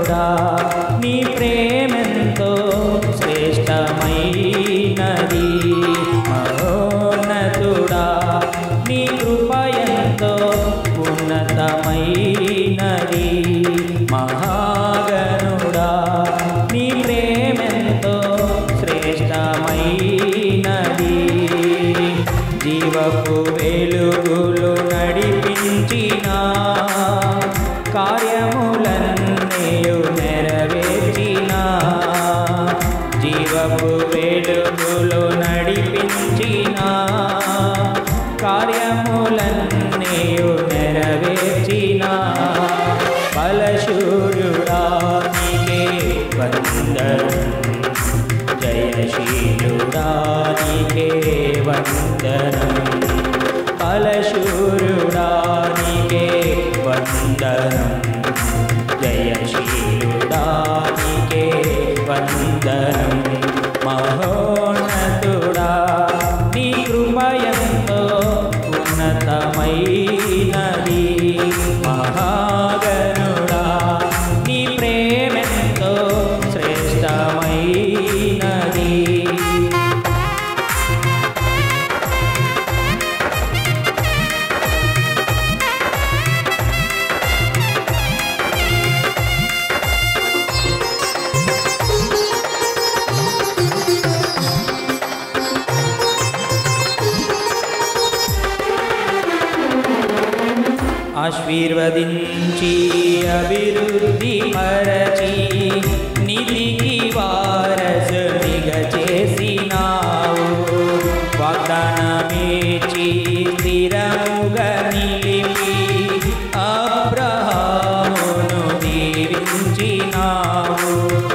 మహాగణుడా నీ ప్రేమెంతో శ్రేష్టమైనది, మహోన్నతుడా నీ కృపయంతో ఉన్నతమైనది, మహాగణుడా నీ ప్రేమెంతో శ్రేష్టమైనది. జీవపు వెలుగులు నడిపించిన కార్యములన్నీయు నెరవేర్చిన, జీవపు వెలుగులు నడిపించిన కార్యములన్నీయు నెరవేర్చిన, బలశూరుడా నీకే వందనం, జయశీలుడా నీకే వందనం, బలశూరుడా నీకే వందనం, జయశీలుడా నీకే వందనం, మహోన్నతుడా నీ కృపయంతో ఉన్నతమైనది, మహాగణుడా నీ ప్రేమెంతో శ్రేష్టమైనది. ఆశీర్వదించి అభివృద్ధి పరచి నీతికి వారసునిగా చేసినావు, వాగ్దానమిచ్చి స్థిరముగా నిలిపి అబ్రహామును దీవించినావు.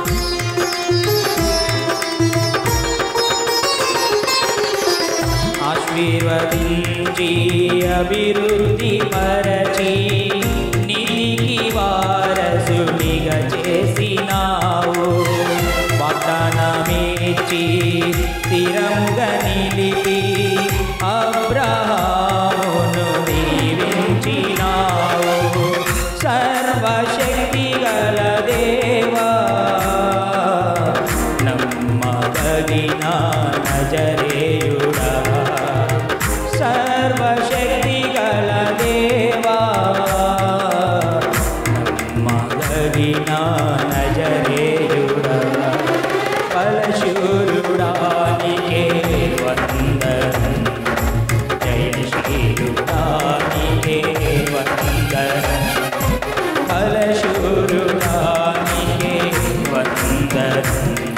ఆశీర్వదించి అభివృద్ధి పరచి నీతికి వారసునిగా చేసినావు, వాగ్దానమిచ్చి స్థిరముగా నిలిపి అబ్రహామును దీవించినావు. సర్వశక్తి గల దేవా నమ్మదగిన నజరేయుడా, సర్వశక్తి గల దేవా నమ్మదగిన నజరేయుడా, బలశూరుడా నీకే వందనం, జయశీలుడా నీకే వందనం, బలశూరుడా నీకే వందనం,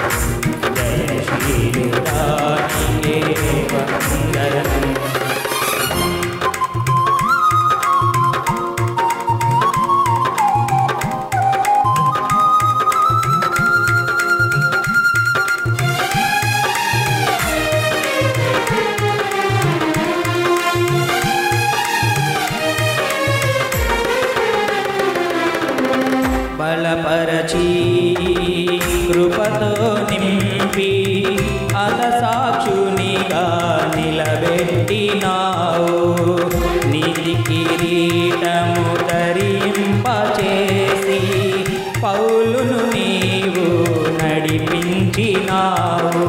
జయశీలుడా నీకే వందనం. బలపరచి కృపతో నింపి అతసాక్షునిగా నిలబెట్టినావు, నీతి కిరీటము ధరింపచేసి పౌలును నీవు నడిపించినావు.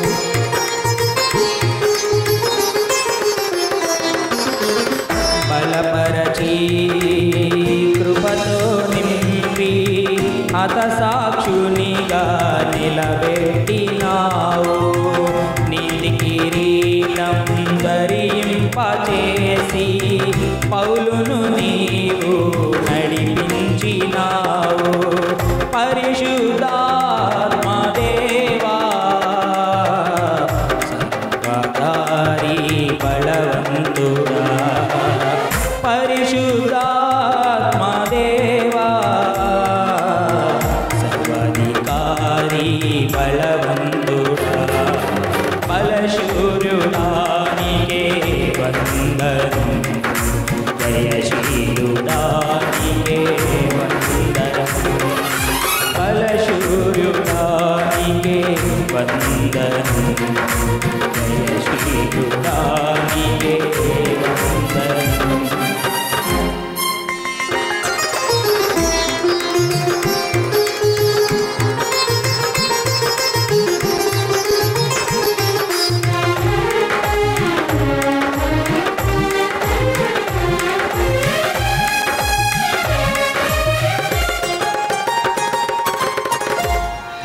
బలపరచి కృపతో నింపి హతసాక్షునిగా నిలబెట్టినావు, నీతి కిరీటం ధరింపచేసి పౌలును నీవు నడిపించినావు. పరిశుద్ధాత్మదేవా సర్వాధారి బలవంతుడా, పరిశుద్ధాత్మదేవా సర్వాధికారి బలవంతుడా, బలశూరుడా నీకే వందనం, జయశీలుడా నీకే వందనం, బలశూరుడా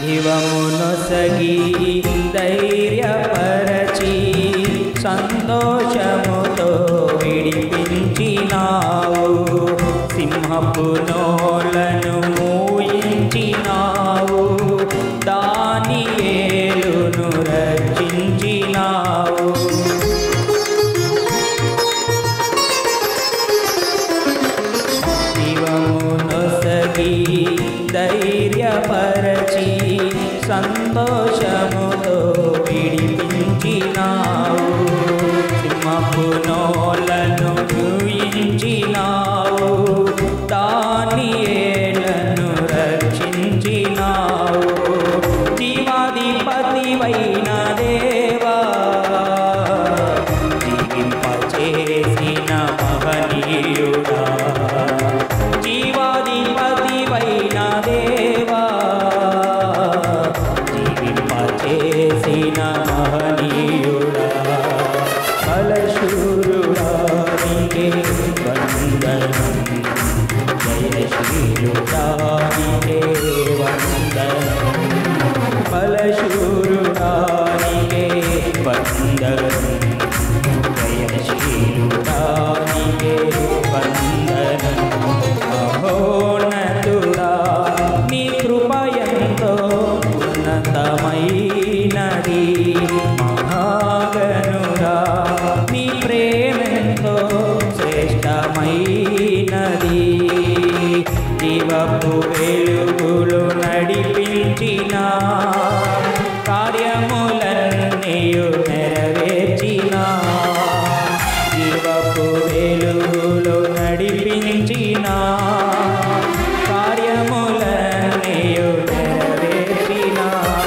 జీవమునొసగి ధైర్యపరచి సంతోషముతో విడిపించినావు. సింహపు నోలను మూయించినావు. దానియేలును రక్షించినావు. జీవమునొసగి ధైర్యపరచి సంతోషముతో విడిపించినావు. సింహపు నోలను మూయించినావు. దానియేలును రక్షించినావు. జీవాధిపతివైన దేవా, జీవింపచేసిన మహనీయుడా. జీవాధిపతివైన దేవా, జీవింపచేసిన మహనీయుడా. బలశూరుడా నీకే వందనం. జయశీలుడా నీకే వందనం. బలశూరుడా నీకే వందనం. జయశీలుడా నీకే వందనం. మహోన్నతుడా నీ కృపయంతో ఉన్నతమైనది. మహాగణుడా నీ ప్రేమెంతో శ్రేష్టమైనది. జీవపు వెలుగులు నడిపించిన కార్యములన్నీయు నెరవేర్చిన. జీవపు వెలుగులు నడిపించిన కార్యములన్నీయు నెరవేర్చిన.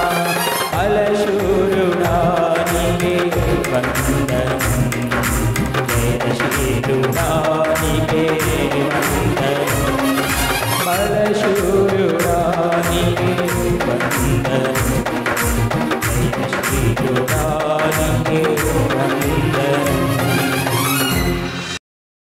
బలశూరుడా నీకే వందనం. జయశీలుడా నీకే వందనం. బలశూరుడా నీకే వందనం. జయశీలుడా నీకే